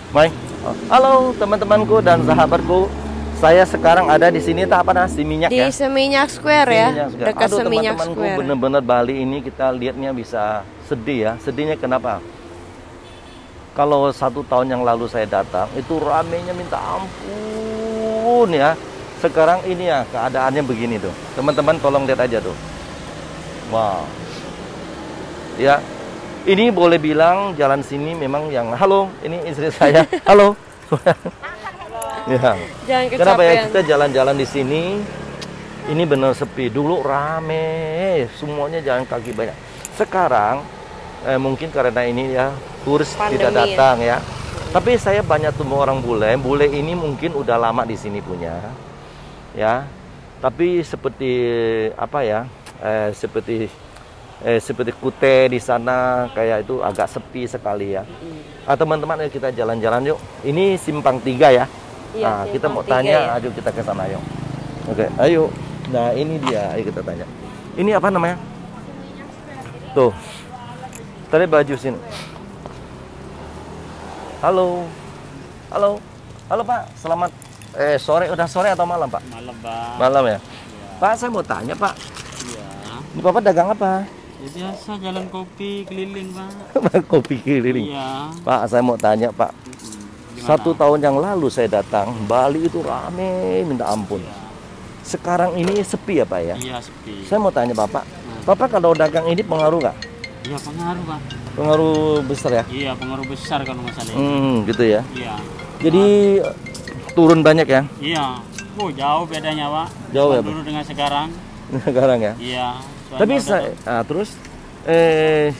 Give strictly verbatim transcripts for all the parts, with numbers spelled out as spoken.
Baik. Halo teman-temanku dan sahabatku. Saya sekarang ada di sini tak apa nah, di minyak di ya. Seminyak Square ya. Seminyak Square. Dekat Aduh, Seminyak teman-temanku, Square. bener-bener Bali ini kita lihatnya bisa sedih ya. Sedihnya kenapa? Kalau satu tahun yang lalu saya datang, itu ramenya minta ampun ya. Sekarang ini ya keadaannya begini tuh. Teman-teman tolong lihat aja tuh. Wow. Ya. Ini boleh bilang jalan sini memang yang halo, ini istri saya. Halo. Ya. Jangan Kenapa ya kecapean. kita jalan-jalan di sini? Ini benar sepi. Dulu rame, semuanya jalan kaki banyak. Sekarang eh, mungkin karena ini ya turis Pandemi tidak datang ya. Tapi saya banyak temu orang bule. Bule ini mungkin udah lama di sini punya, ya. Tapi seperti apa ya? Eh, seperti Eh, seperti Kute di sana kayak itu agak sepi sekali ya. Ah, teman-teman, ayo kita jalan-jalan yuk. Ini simpang tiga ya. Iya, Nah, kita mau tanya, ya. Ayo kita ke sana yuk. Oke, ayo. Nah, ini dia, ayo kita tanya. Ini apa namanya? Tuh. Tadi baju sini. Halo. Halo. Halo Pak, selamat eh sore, udah sore atau malam Pak? Malam, Pak. Malam ya. Ya. Pak, saya mau tanya Pak. Iya. Ini Bapak dagang apa? Ya biasa jalan kopi keliling, Pak. Kopi keliling. Iya. Pak, saya mau tanya Pak. Gimana? Satu tahun yang lalu saya datang, Bali itu rame, minta ampun. Iya. Sekarang ini sepi ya Pak ya? Iya, sepi. Saya mau tanya Bapak, Bapak kalau dagang ini pengaruh nggak? Iya, pengaruh, Pak. Pengaruh besar ya? Iya, pengaruh besar kalau masalah ini. Hmm, gitu ya. Iya. Jadi turun banyak ya? Iya. Oh, jauh bedanya, Pak. Jauh ya, Pak? Dulu dengan sekarang. Sekarang ya? Iya. Soalnya Tapi udah saya, ah, terus, eh,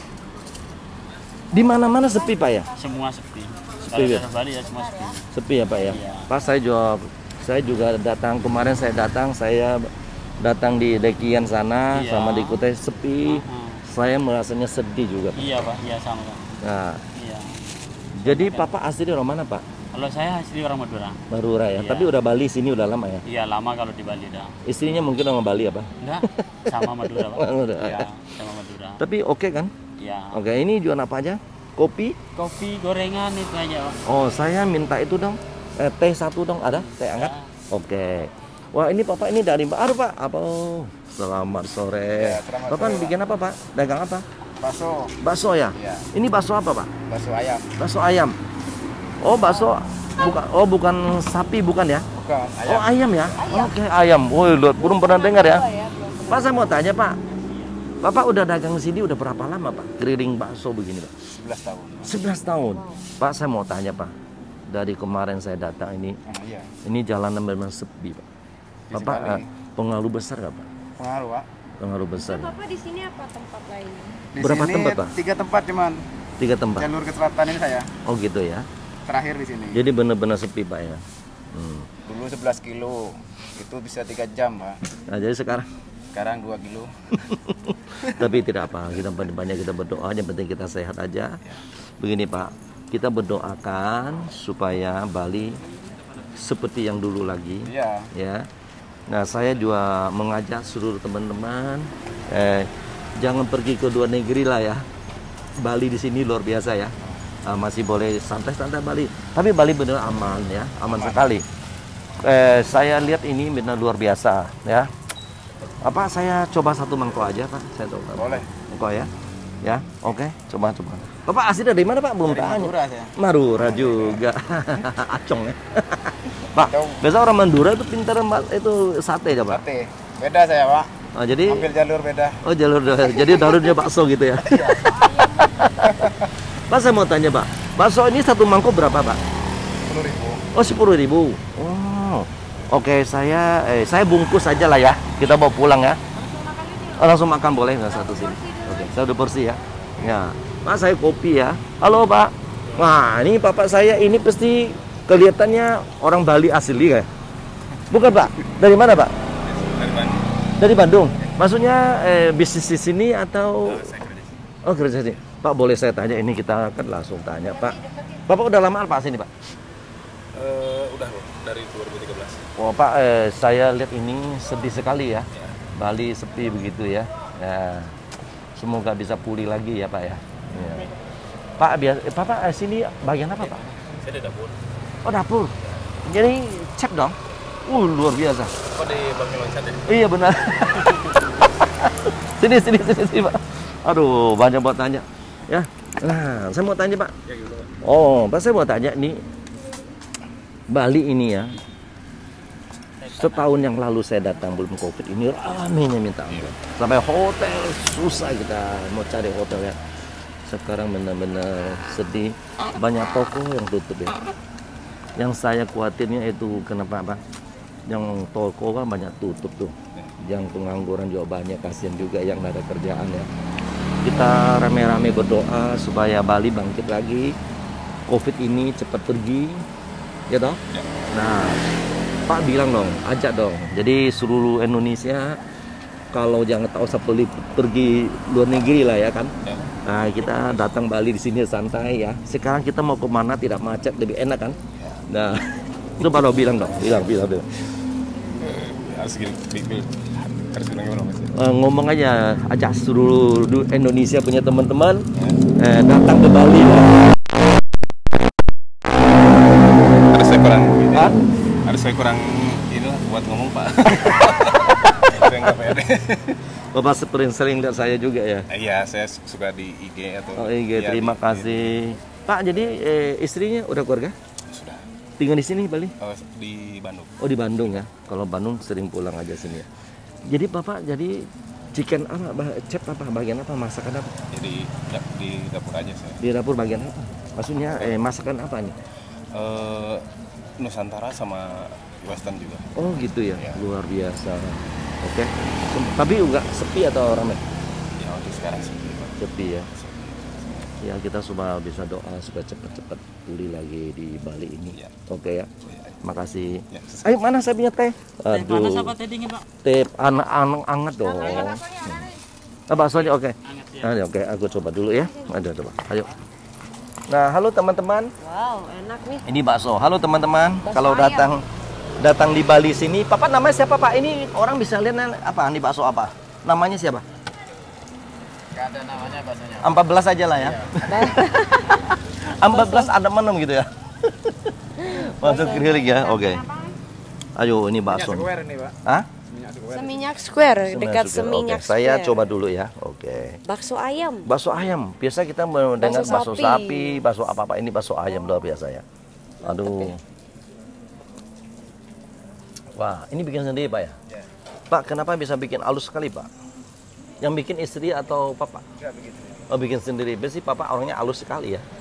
di mana-mana sepi Pak ya? semua sepi. Sepi, Kalau ya? daerah Bali ya semua sepi. Sepi ya Pak ya? Iya. Pak, saya juga, saya juga datang, kemarin saya datang, saya datang di Dekian sana, Iya. sama di Kutai sepi. Uh-huh. Saya merasanya sedih juga Pak. Iya, Pak. Iya, sama, Pak. Nah, Iya. jadi Papa asli dari mana Pak? Kalau saya asli orang Madura. Madura ya, Iya. tapi udah Bali sini udah lama ya. Iya, lama kalau di Bali dah. Istrinya mungkin orang Bali apa? Enggak, sama Madura, Pak. Madura. Iya, sama Madura. Tapi oke kan? Iya. Oke, ini jual apa aja? Kopi? Kopi gorengan itu aja, Pak. Oh, saya minta itu dong. Eh, teh satu dong, ada? Teh hangat? Ya. Oke. Wah, ini Papa ini dari Baru Pak. Apa? Oh, selamat sore. Ya, selamat Bapak sore, bikin apa Pak? Dagang apa? Bakso, Bakso ya? ya, Ini bakso apa Pak? bakso ayam. Bakso ayam. Oh, bakso bukan oh bukan sapi bukan ya? Bukan, ayam. Oh, ayam ya? Oke, ayam. Woi, lihat, belum pernah dengar ya. Pak, saya mau tanya Pak. Bapak udah dagang sini udah berapa lama Pak? Keliling bakso begini Pak? sebelas tahun. sebelas tahun. Pak, saya mau tanya Pak. Dari kemarin saya datang ini, Ah, iya. ini jalanan memang sepi Pak. Di Bapak Bali. eh, pengaruh besar nggak Pak? Pengaruh, Pak. Pengaruh besar. Nah, Bapak di sini apa tempat lainnya? Di Berapa sini tempat, Pak? Tiga tempat cuman. Tiga tempat. Jalur ke selatan ini saya. Oh gitu ya. Terakhir di sini. Jadi benar-benar sepi Pak ya. Hmm. Dulu sebelas kilo. Itu bisa tiga jam, Pak. Nah, jadi sekarang Sekarang dua kilo. tapi tidak apa, kita banyak kita berdoa, yang penting kita sehat aja. Begini Pak, kita berdoakan supaya Bali seperti yang dulu lagi, Iya. ya. Nah, saya juga mengajak seluruh teman-teman, eh, jangan pergi ke luar negeri lah ya. Bali di sini luar biasa ya. Ah, masih boleh santai-santai Bali, tapi Bali benar aman ya, aman, Aman. sekali. Eh, saya lihat ini benar luar biasa ya. Apa saya coba satu mangkok aja Pak? Saya coba. Boleh. Mangkok ya. Ya, oke, coba coba. Bapak asli dari mana Pak? Belum Dari tanya. Madura saya. Madura juga. Acong ya. Pak, Acong. biasa orang Madura itu pintar ma- itu sate coba. Sate. Beda saya, Pak. Oh, jadi Ambil jalur beda. oh jalur jadi jalurnya bakso gitu ya. Pak, saya mau tanya Pak, bakso ini satu mangkok berapa Pak? sepuluh ribu. Oh, sepuluh ribu. Oh, oke, saya eh saya bungkus aja lah ya. Kita bawa pulang ya. Oh, langsung makan boleh nggak satu sini? Oke, saya udah porsi ya. Ya, Pak, saya kopi ya. Halo Pak. Wah, ini bapak saya ini pasti kelihatannya orang Bali asli kayak. Bukan Pak? Dari mana Pak? Dari Bandung. Dari Bandung. Maksudnya eh, bisnis di sini atau? Oh, kerja sini. Pak, boleh saya tanya ini, kita akan langsung tanya Pak. Bapak udah lama apa sini Pak? Uh, udah loh, dari dua ribu tiga belas. Oh Pak, eh, saya lihat ini sedih sekali ya. Bali sepi begitu ya. Ya, semoga bisa pulih lagi ya Pak ya. Ya. Pak, biasa, eh, Bapak eh, sini bagian apa Pak? Saya di dapur. Oh dapur. Jadi cek dong. Uh luar biasa. Kok di Bang Loncat ya? Iya benar. sini sini sini sini Pak. Aduh banyak buat tanya. Ya. Nah saya mau tanya Pak. Ya gitu Pak. Oh Pak saya mau tanya nih. Bali ini ya. Setahun yang lalu saya datang belum Covid ini ramenya minta ampun. Sampai hotel susah kita mau cari hotel ya. Sekarang benar-benar sedih. Banyak toko yang tutup ya. Yang saya khawatirnya itu kenapa Pak? Yang toko kan banyak tutup tuh. Yang pengangguran juga banyak, kasihan juga yang nggak ada kerjaan ya. Kita rame-rame berdoa supaya Bali bangkit lagi. Covid ini cepat pergi. Ya toh? Nah, Pak bilang dong, ajak dong. Jadi seluruh Indonesia kalau jangan tahu usah pergi, pergi luar negeri lah ya kan. Nah, kita datang Bali di sini santai ya. Sekarang kita mau kemana tidak macet lebih enak kan? Nah, itu baru bilang dong, bilang bilang. bilang. Harus gini, bil, harus bilang gimana Mas? Uh, ngomong aja, ajak seluruh Indonesia punya teman-teman eh, datang ke Bali lah. Harus saya kurang, ini, Hah? harus saya kurang ini lah buat ngomong Pak. Saya nggak pede. Bapak sering-sering lihat saya juga ya. Iya, saya suka di I G atau. Oh I G, ya, terima di- kasih. Pak, jadi eh, istrinya udah keluarga? Sudah. Tinggal di sini Bali? Oh, di Bandung. Oh di Bandung ya. Kalau Bandung sering pulang aja sini ya. Jadi Bapak jadi chicken apa, bah- chef apa, bagian apa, masakan apa? Jadi da- di dapur aja saya. Di dapur bagian apa? Maksudnya eh, masakan apa nih? Eh, Nusantara sama Western juga. Oh gitu ya, Ya. luar biasa. Oke. Sem- Tapi enggak sepi atau ramai? Ya untuk sekarang sih. Pak. Sepi ya. Ya kita coba bisa doa supaya cepat-cepat pulih lagi di Bali ini. Ya. Oke ya. Ya, Makasih. ya. Ayo mana saya punya teh? Teh panas apa teh dingin Pak? Teh anak-anak anget dong. Nah, baksonya oke. Anget ya. Nah, oke, aku coba dulu ya. Ada coba. Ayo. Nah, halo teman-teman. Wow, enak nih. Ini bakso. Halo teman-teman. Bakso Kalau ayam. datang datang di Bali sini, Papa namanya siapa Pak? Ini orang bisa lihat apa? Ini bakso apa? Namanya siapa? Gak ada namanya bahasanya. empat belas aja lah ya. empat belas ada enam gitu ya. Masuk grill ya. Oke. Ayo ini bakso. Square ini Pak. Hah? Seminyak Square, dekat Oke, Seminyak saya Square. coba dulu ya. Oke. Bakso ayam. Bakso ayam. Biasa kita mendengar bakso, Bakso sapi, sapi. bakso apa-apa. Ini bakso ayam luar biasa ya. Aduh. Wah, ini bikin sendiri Pak ya? Ya. Pak, kenapa bisa bikin halus sekali Pak? Yang bikin istri atau Papa? Enggak begitu. Oh, bikin sendiri. Biasanya Papa orangnya halus sekali ya.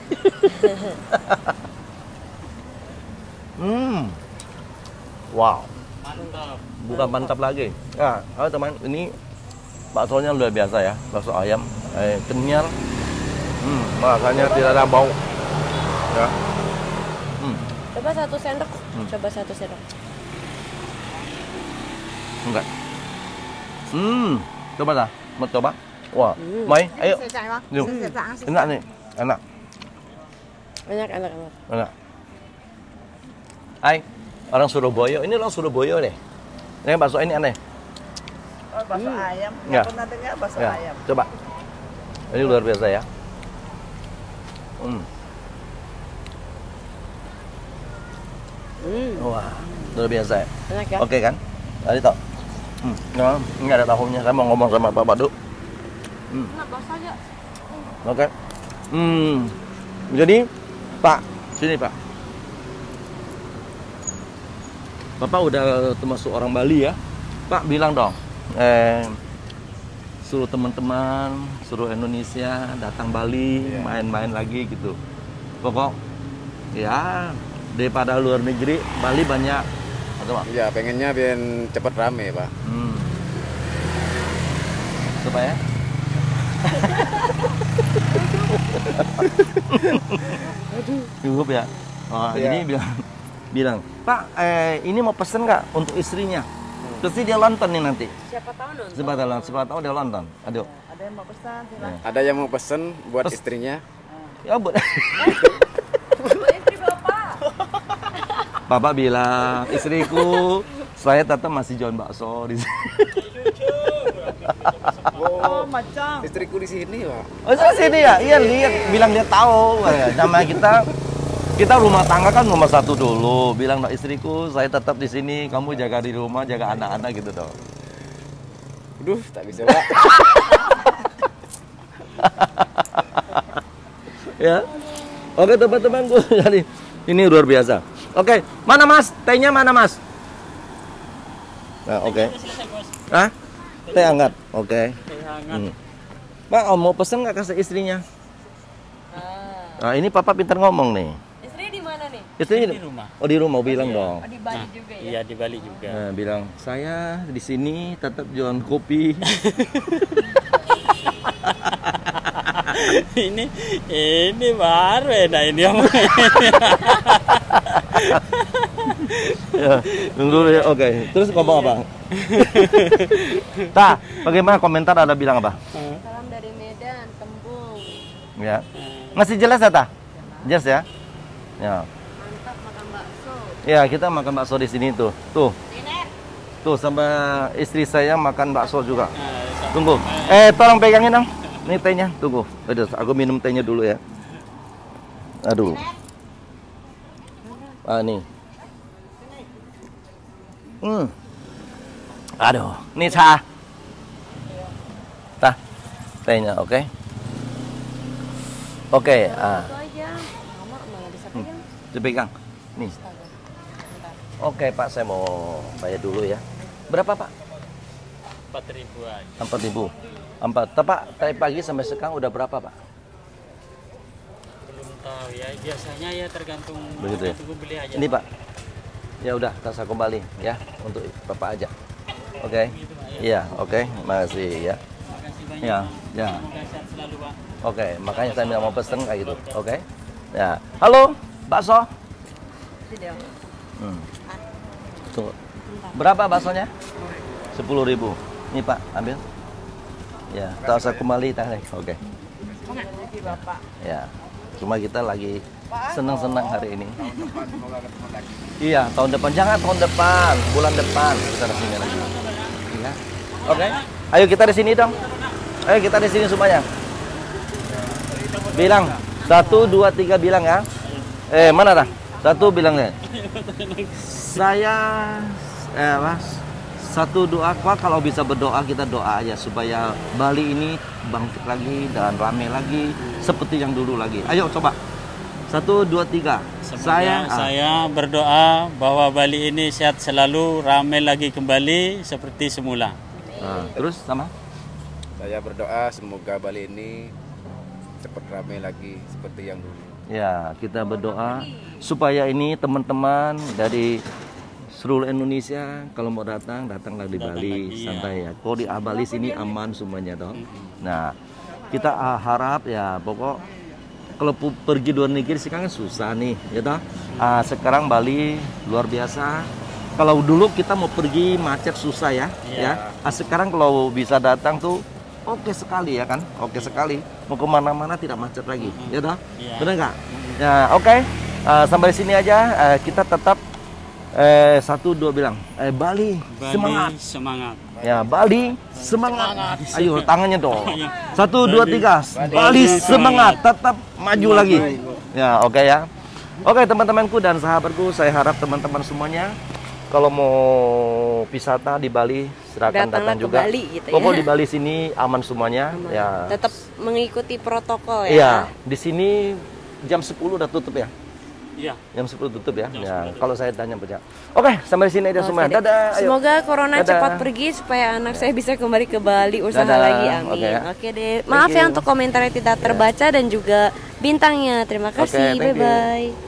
hmm. Wow. Mantap. Bukan mantap lagi. Nah, halo teman, ini baksonya luar biasa ya, bakso ayam, eh, kenyal, hmm, makanya tidak ada bau. Ya. Hmm, Coba satu sendok. Coba satu sendok. enggak. Hmm, coba dah, mau coba. Wah, Mai, ayo. Yuk. Enak nih, enak, Enak, enak, enak. enak. Hai, orang Surabaya, ini orang Surabaya deh. Ini bakso ini aneh. Oh, bakso ayam. Ya. Nggak pernah dengar bakso Ya, ayam. coba. Ini luar biasa ya. Hmm. Hmm, Wah, luar biasa ya. enak ya. Oke kan? Tadi toh. Hmm. Nah, ini ada tahunya. Saya mau ngomong sama Bapak dulu. Hmm. Enak bakso aja. Oke. Hmm. Jadi, Pak, sini Pak. Bapak udah termasuk orang Bali ya. Pak bilang dong, eh, suruh teman-teman, suruh Indonesia datang Bali, Iya. main-main lagi gitu. Pokok, ya daripada luar negeri, Bali banyak. Atau Pak? Iya, pengennya biar cepet rame Pak. Hmm. Supaya? Cukup ya. Oh, Iya. Ini bilang, bilang, Pak, eh, ini mau pesen nggak untuk istrinya? Terus dia nonton nih nanti. Siapa tahu nonton. Siapa tahu, siapa tahu dia nonton. Aduh. Ada yang mau pesan, silakan. Ada yang mau pesen buat Pes- istrinya. Ya buat. Istri bapak. Bapak bilang, istriku, saya tetap masih jual bakso di sini. Oh, macam. Istriku di sini Pak. Oh, saya sini ya? Iya, lihat, bilang dia tahu. Nama kita Kita rumah tangga kan nomor satu dulu. Bilang sama istriku, saya tetap di sini, kamu jaga di rumah, jaga anak-anak gitu dong. Aduh, tak bisa Pak. Ya. Oke teman-temanku, jadi ini luar biasa. Oke, mana Mas? Tehnya mana Mas? Nah, oke. Hah? Teh hangat. Oke. Teh hangat. Hmm. Pak, oh, mau pesen nggak kasih istrinya? Nah, ini papa pintar ngomong nih. Istri di mana nih? Istrinya Di rumah. Oh, di rumah bilang dong. Oh, di Bali juga ya? Iya, di Bali juga. Nah, bilang saya di sini tetap jualan kopi. ini ini baru enak ini yang Ya, tunggu dulu ya. Oke. Terus ngomong apa? Ta, bagaimana komentar ada bilang apa? Salam dari Medan, Tembung. Ya. Masih jelas ya, Ta? Jelas ya? Ya. Mantap makan bakso. Ya, kita makan bakso di sini tuh. Tuh. Tuh sama istri saya makan bakso juga. Tunggu. Eh, tolong pegangin dong. Ini tehnya. Tunggu. Aduh, aku minum tehnya dulu ya. Aduh. Ah, nih. Hmm. Aduh, ini cha. Tah. Tehnya, oke. Oke, ah. Itu aja. Mama malah bisa Hmm. pegang. Dipegang. Nih. Oke, Pak, saya mau bayar dulu ya. Berapa, Pak? empat ribu aja. Empat ribu. Empat. Pak, tadi pagi sampai sekarang udah berapa, Pak? Belum tahu ya, biasanya ya tergantung Begitu ya? tergantung beli aja. Ini, Pak. Ya udah, saya kembali ya untuk Bapak aja. Oke. Iya, oke. Makasih ya. Makasih banyak. Ya, ya. Semoga sehat selalu, Pak. Oke, makanya saya bilang mau pesen kayak gitu. Oke. Ya. Halo, bakso. Tidak. Hmm. Tunggu. Berapa baksonya? Sepuluh ribu. Ini Pak, ambil. Ya, tak usah kembali tarik. Oke. Jadi Bapak. Ya. Cuma kita lagi senang-senang hari ini. Depan semoga ketemu lagi. Iya, tahun depan. Jangan tahun depan, bulan depan kita di sini lagi. Iya. Oke. Ayo kita di sini dong. Ayo kita di sini semuanya. Bilang satu, dua, tiga bilang ya. Eh mana dah? Satu bilang deh. Saya eh apa? Satu doa, Pak, kalau bisa berdoa kita doa aja supaya Bali ini bangkit lagi dan rame lagi seperti yang dulu lagi. Ayo coba. Satu, dua, tiga. Semoga Saya, saya, ah. berdoa bahwa Bali ini sehat selalu, ramai lagi kembali seperti semula. Ah, terus sama? Saya berdoa semoga Bali ini cepat ramai lagi seperti yang dulu. Ya, kita berdoa supaya ini teman-teman dari seluruh Indonesia kalau mau datang, datanglah di Datang Bali, lagi, santai ya. ya. Kalau di Bali sini aman semuanya dong. Nah, kita ah, harap ya pokok kalau pu- pergi luar negeri sekarang kan susah nih, ya toh. Ah, sekarang Bali luar biasa. Kalau dulu kita mau pergi macet susah ya, Iya. ya. Ah, sekarang kalau bisa datang tuh oke sekali ya kan, oke sekali. Mau kemana-mana tidak macet lagi, ya toh. Iya. Benar nggak? Ya, oke. Ah, sampai sini aja. Ah, kita tetap eh satu dua bilang, eh Bali, Bali semangat. semangat. Ya, Bali semangat. Ayo tangannya dong. Satu dua tiga. Bali semangat, tetap maju lagi. Ya, oke ya. Oke teman-temanku dan sahabatku, saya harap teman-teman semuanya kalau mau wisata di Bali silakan Datanglah datang ke juga. Bali gitu ya. Pokok di Bali sini aman semuanya. Ya. Tetap mengikuti protokol ya. Iya, di sini jam sepuluh udah tutup ya. Iya. Jam sepuluh tutup ya. Ya, kalau saya tanya baca. Oke, sampai sini aja Oke semua. deh. Dadah. Ayo. Semoga corona Dadah. cepat pergi supaya anak saya bisa kembali ke Bali usaha Dadah. lagi. Amin. Oke Oke, ya. deh. Maaf Thank ya you. untuk komentar yang tidak terbaca dan juga bintangnya. Terima Oke, kasih. thank you. Bye bye.